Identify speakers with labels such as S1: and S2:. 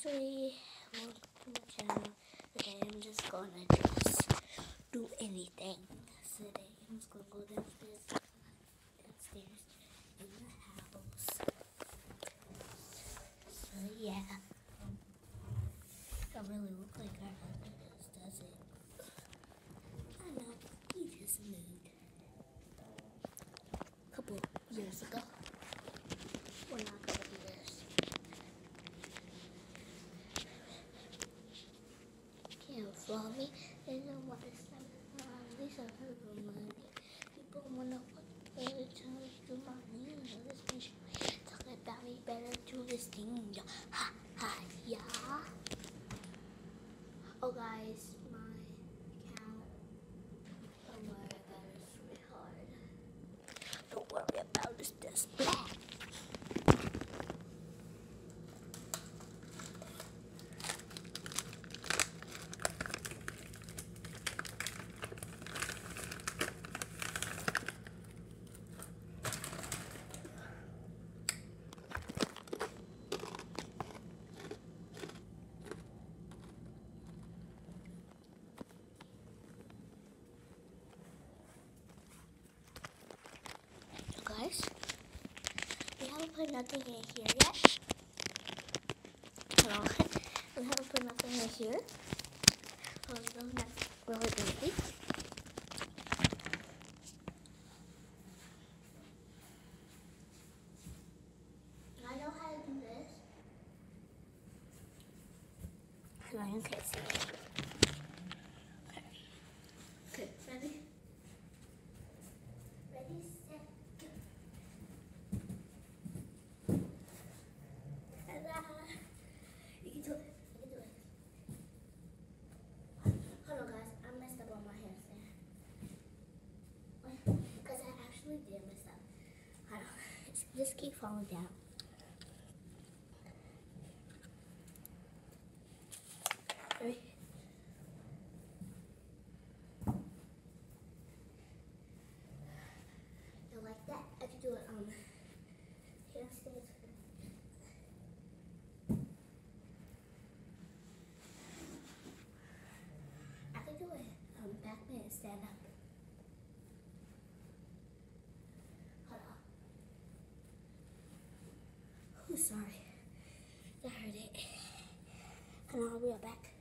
S1: Actually, welcome to my channel. Today I'm just gonna just do anything. Today I'm just gonna go downstairs in the house. So yeah, I really look like our husband does it? I know, we just moved a couple years ago. Well, not a couple years. Can't follow me. They don't want to stop around. These are her money. People want to put the time to my name. This bitch talking about me better do this thing. Ha ha yeah. Oh guys, my account. Don't worry about it, sweetheart. Don't worry about this display. Guys, we haven't put nothing in here yet. No, we haven't put nothing in here. So it's really not really easy. I know how to do this. No, you can't see it. Okay. Okay, ready? Ready, set, go. You can do it. You can do it. Hold on, guys. I messed up on my handstand. Because I actually did mess up. Hold on. Just keep falling down. Ready? And like that, I can do it on handstands. I can do it back man stand up. Hold on. Oh, sorry. That hurt it. And I'll be right back.